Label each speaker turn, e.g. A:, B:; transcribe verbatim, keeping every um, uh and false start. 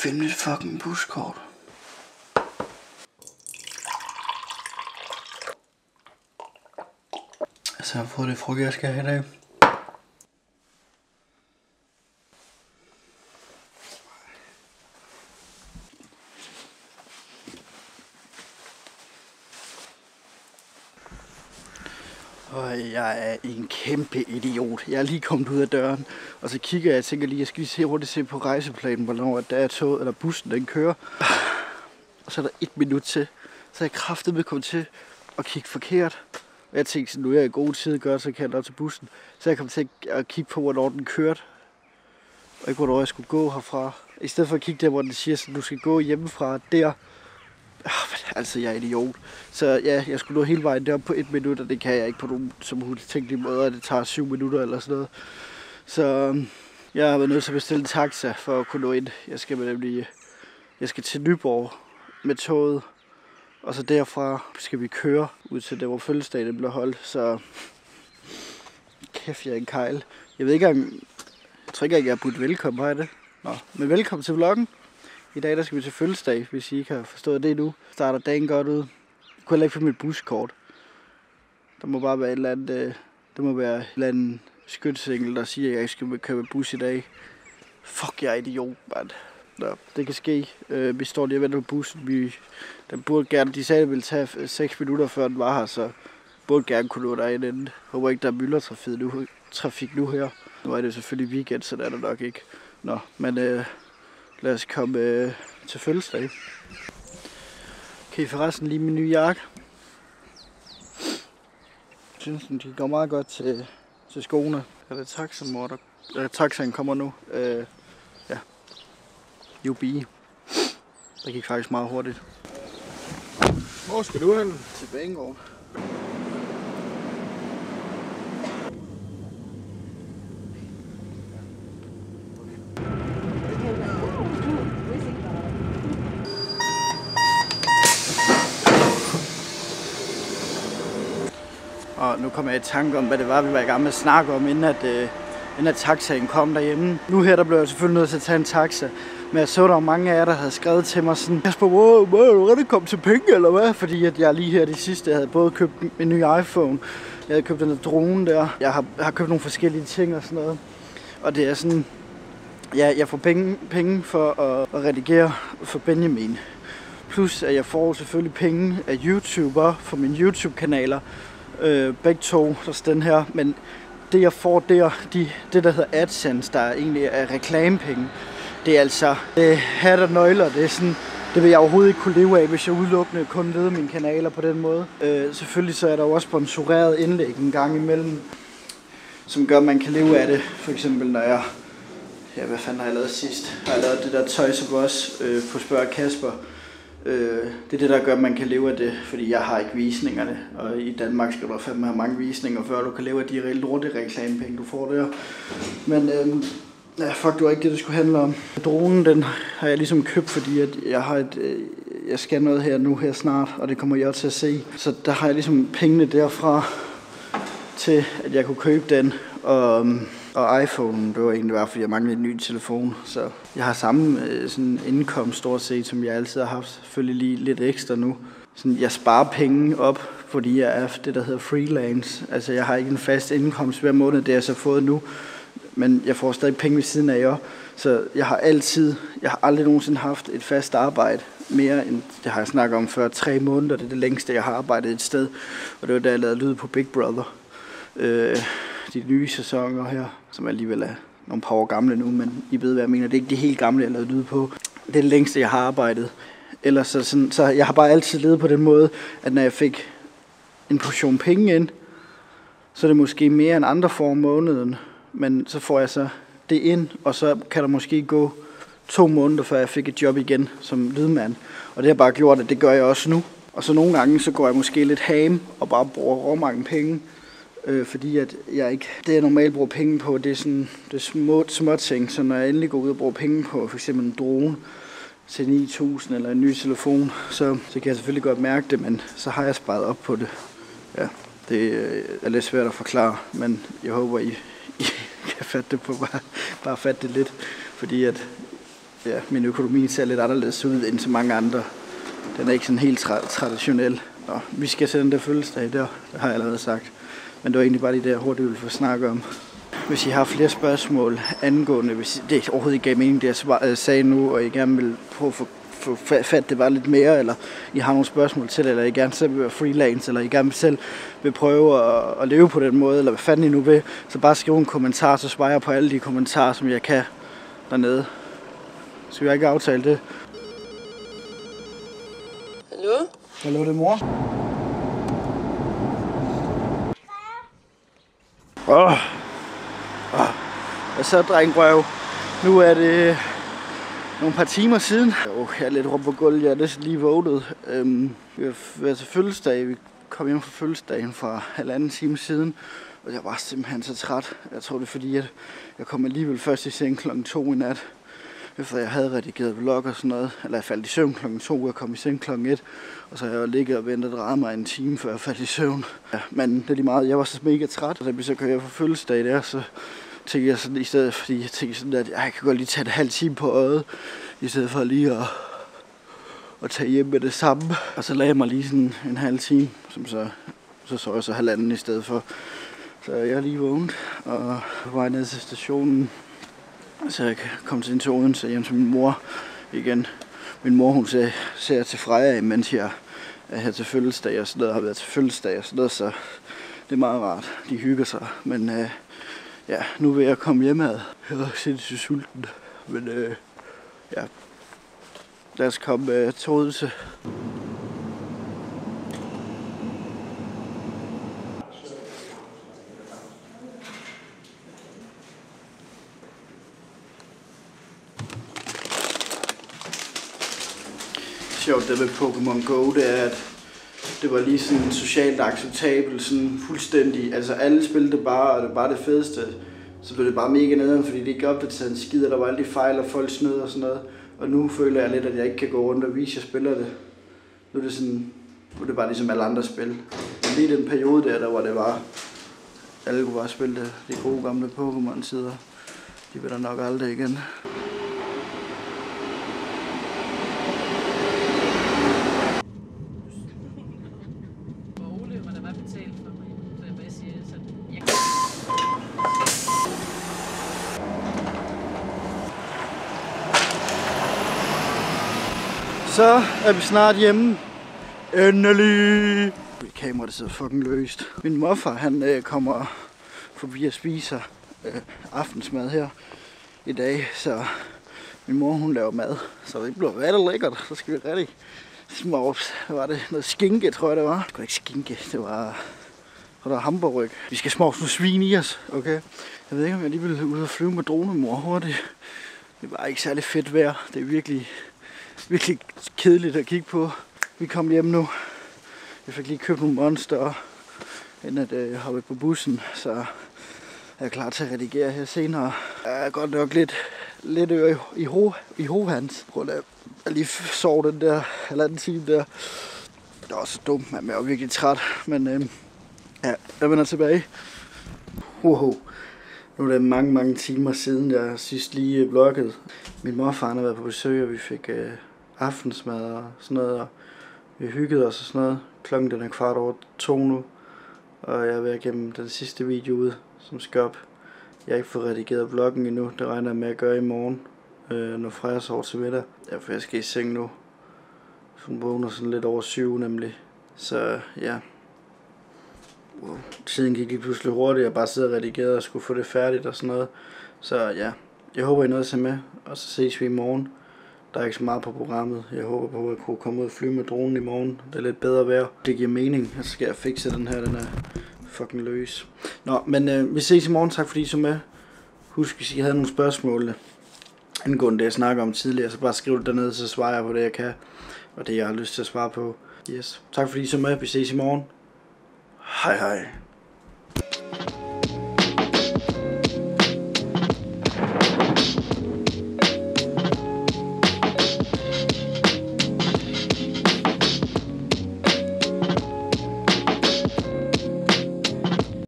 A: finde mit fucking buskort. Altså, jeg har fået det frokost, jeg skal have i dag. Og jeg er en kæmpe idiot. Jeg er lige kommet ud af døren, og så kigger jeg og tænker lige, jeg skal lige se hurtigt se på rejseplanen, hvornår der er toget eller bussen, den kører. Og så er der et minut til, så er jeg kraftedeme kommet til at kigge forkert. Og jeg tænkte, nu er jeg i god tid, gør, så kan jeg nå til bussen. Så jeg kom til at kigge på, hvornår den kørte, og ikke hvornår jeg skulle gå herfra. I stedet for at kigge der, hvor den siger, at du skal gå hjemmefra der. Altså, jeg er idiot. Så ja, jeg skulle nå hele vejen derop på et minut, og det kan jeg ikke på nogen som muligt tænkelige måder. Det tager syv minutter eller sådan noget. Så jeg har været nødt til at bestille en taxa for at kunne nå ind. Jeg skal nemlig, jeg skal til Nyborg med toget, og så derfra skal vi køre ud til der, hvor fødselsdagen blev holdt. Så kæft, jeg er en kejl. Jeg ved ikke engang, jeg tror ikke, jeg har budt velkommen, har jeg det? Nå, men velkommen til vloggen. I dag der skal vi til fødselsdag, hvis I ikke har forstået det nu. Starter dagen godt ud. Jeg kunne heller ikke få mit buskort. Der må bare være et eller andet, øh, der må være et eller andet skytsengel, der siger, at jeg ikke skal køre med bus i dag. Fuck, jeg er idiot, mand. Nå, det kan ske. Øh, vi står lige og venter på bussen. Vi, den burde gerne, de sagde, at det ville tage seks minutter før den var her, så burde gerne kunne nå derind inden. Håber ikke, der er myldretrafik nu, trafik nu her. Nu er det selvfølgelig weekend, så der er der nok ikke. Nå, men øh, lad os komme øh, til fødselsdag. Okay, forresten lige min nye jakke. Jeg synes, de går meget godt til, til skoene. Er det taxaen, hvor der... Ja, taxaen kommer nu. Øh, ja. Jubi. Det gik faktisk meget hurtigt.
B: Hvor skal du hen?
A: Til Banegård. Og nu kommer jeg i tanke om, hvad det var, vi var i gang med at snakke om, inden at, øh, inden at taxaen kom derhjemme. Nu her, der blev jeg selvfølgelig nødt til at tage en taxa. Men jeg så, der var mange af jer, der havde skrevet til mig sådan, Kasper, wow, wow, er du rigtig kommet til penge, eller hvad? Fordi at jeg lige her de sidste, jeg havde både købt en ny iPhone, jeg havde købt den der drone der, jeg har, jeg har købt nogle forskellige ting og sådan noget. Og det er sådan, ja, jeg får penge, penge for at, at redigere for Benjamin. Plus at jeg får selvfølgelig penge af YouTuber for mine YouTube-kanaler. Øh, begge to, der er den her, men det jeg får der, de, det der hedder AdSense, der egentlig er reklamepenge, det er altså øh, hat og nøgler, det er sådan, det vil jeg overhovedet ikke kunne leve af, hvis jeg udelukkende kun leder mine kanaler på den måde. Øh, selvfølgelig så er der jo også sponsoreret indlæg en gang imellem, som gør, at man kan leve af det. For eksempel når jeg, ja hvad fanden har jeg lavet sidst, har jeg lavet det der Toys of Us øh, på Spørg Kasper. Øh, det er det, der gør, at man kan leve af det, fordi jeg har ikke visningerne, og i Danmark skal du fandme have mange visninger, før du kan leve af de reelt lorte reklamepenge, du får der. Men øh, ja, fuck, det var ikke det, det skulle handle om. Dronen, den har jeg ligesom købt, fordi at jeg har et, øh, jeg skal noget her nu her snart, og det kommer jeg også til at se. Så der har jeg ligesom pengene derfra til, at jeg kunne købe den, og Og iPhone, det var egentlig bare, fordi jeg manglede en ny telefon. Så jeg har samme øh, sådan indkomst stort set, som jeg altid har haft. Selvfølgelig lige lidt ekstra nu. Sådan, jeg sparer penge op, fordi jeg er det, der hedder freelance. Altså, jeg har ikke en fast indkomst hver måned, det har jeg så fået nu. Men jeg får stadig penge ved siden af jer. Så jeg har altid, jeg har aldrig nogensinde haft et fast arbejde. Mere end, det har jeg snakket om før, tre måneder. Det er det længste, jeg har arbejdet et sted. Og det var da jeg lavede lyd på Big Brother. Øh, de nye sæsoner her, som alligevel er nogle par år gamle nu, men I ved, hvad jeg mener. Det er ikke de helt gamle, jeg lavede lyd på. Det er det længste, jeg har arbejdet. Ellers så, sådan, så jeg har bare altid levet på den måde, at når jeg fik en portion penge ind, så er det måske mere end andre får om måneden. Men så får jeg så det ind, og så kan der måske gå to måneder, før jeg fik et job igen som lydmand. Og det har bare gjort, at det gør jeg også nu. Og så nogle gange, så går jeg måske lidt ham og bare bruger råmange penge. Øh, fordi at jeg ikke, det jeg normalt bruger penge på, det er sådan, det er små, små ting. Så når jeg endelig går ud og bruger penge på for eksempel en drone til ni tusind eller en ny telefon, så, så kan jeg selvfølgelig godt mærke det, men så har jeg sparet op på det. Ja, det er lidt svært at forklare, men jeg håber, I, I kan fatte det på, bare, bare fatte det lidt. Fordi at ja, min økonomi ser lidt anderledes ud end så mange andre. Den er ikke sådan helt tra- traditionel. Og vi skal til den der fødselsdag der, det har jeg allerede sagt. Men det var egentlig bare de der hurtigt, vi vil få snakke om. Hvis I har flere spørgsmål angående, hvis det overhovedet ikke gav mening, det jeg sagde nu, og I gerne vil prøve at få, få fat det bare lidt mere, eller I har nogle spørgsmål til, eller I gerne selv vil være freelance, eller I gerne selv vil prøve at, at leve på den måde, eller hvad fanden I nu vil, så bare skriv en kommentar, så svarer jeg på alle de kommentarer, som jeg kan dernede. Skal vi ikke aftale det?
C: Hallo?
A: Hallo, det er mor. Åh. Oh. Oh. Hvad så, drengrøv? Nu er det nogle par timer siden. Oh, jeg er lidt rundt på gulvet, jeg er næsten lige vågnet. Øhm, vi har været til fødselsdag. Vi kom hjem fra fødselsdagen for halvanden time siden. Og jeg var simpelthen så træt. Jeg tror det er fordi, at jeg kom alligevel først i seng klokken to i nat. Efter jeg havde redigeret vlog og sådan noget. Eller jeg faldt i søvn klokken to, jeg kom i seng klokken et. Og så har jeg ligget og ventet og drejet mig en time, før jeg faldt i søvn. Ja, men det er lige meget. Jeg var så mega træt, og da vi så kører på fødselsdag der, så tænkte jeg sådan i stedet, fordi jeg tænkte sådan, at jeg kan godt lige tage en halv time på øjet, i stedet for lige at, at tage hjem med det samme. Og så lagde jeg mig lige sådan en halv time, som så, så så jeg så halvanden i stedet for. Så jeg er lige vågnet, og på vej ned til stationen, så jeg kan komme til en til Odense hjem til min mor igen. Min mor, hun ser, ser til Freja, mens jeg er her til fødselsdag og sådan noget, har været til fødselsdag og sådan noget, så det er meget rart. De hygger sig, men øh, ja, nu vil jeg komme hjem ad. Jeg er sindssygt sulten, men øh, ja, lad os komme øh, til Odense. Sjovt det med Pokémon Go, det er, at det var lige sådan socialt acceptabelt, sådan fuldstændig, altså alle spillede det bare, og det var bare det fedeste. Så blev det bare mega nederen, fordi det ikke opdateret en skid, og der var alle de fejl, og folk snød og sådan noget. Og nu føler jeg lidt, at jeg ikke kan gå rundt og vise, at jeg spiller det. Nu er det sådan, nu er det bare ligesom alle andre spil. Men lige den periode der, der hvor det var, alle kunne bare spille det, de gode gamle Pokémon-sider. De vil der nok aldrig igen. Så er vi snart hjemme. Endelig! Kameraet det sidder fucking løst. Min morfar, han øh, kommer forbi og spiser øh, aftensmad her i dag, så min mor, hun laver mad. Så det bliver rigtig lækkert. Så skal vi rigtig små. Hvad var det? Noget skinke, tror jeg det var. Det var ikke skinke, det var, det var hamburgryg. Vi skal smage nogle svin i os, okay? Jeg ved ikke, om jeg lige vil ud og flyve med dronemor hurtigt. Det var ikke særlig fedt vejr. Det er virkelig... virkelig kedeligt at kigge på. Vi kom hjem nu. Jeg fik lige købt nogle monster, inden at jeg hoppede på bussen, så jeg er klar til at redigere her senere. Jeg er godt nok lidt, lidt i, i, ho, i hovhans, på grund af, at jeg lige sov den der halvanden time der. Det var så dumt, man. Jeg var virkelig træt, men øh, ja, jeg vender tilbage. Wow. Nu er det mange, mange timer siden, jeg sidst lige vloggede. Min morfar har været på besøg, og vi fik øh, aftensmad og sådan noget, og vi hyggede os og sådan noget. Klokken den er kvart over to nu, og jeg er ved at gemme den sidste video ud, som skal op. Jeg har ikke fået redigeret vloggen endnu, det regner jeg med at gøre i morgen, øh, når Freja sover til middag. Derfor jeg skal i seng nu. Hun vågner sådan lidt over syv nemlig, så ja. Wow. Tiden gik lige pludselig hurtigt, jeg bare sidder og redigerede og skulle få det færdigt og sådan noget. Så ja, jeg håber I nåede at se med, og så ses vi i morgen. Der er ikke så meget på programmet. Jeg håber på, at jeg kunne komme ud og flyve med dronen i morgen. Det er lidt bedre vejr. Det giver mening. Så skal jeg fikse den her, den er fucking løs. Nå, men øh, vi ses i morgen. Tak fordi I så med. Husk, hvis I havde nogle spørgsmål angående det, jeg snakker om tidligere, så bare skriv det dernede, så svarer jeg på det, jeg kan. Og det, jeg har lyst til at svare på. Yes. Tak fordi I så med. Vi ses i morgen. Hej hej.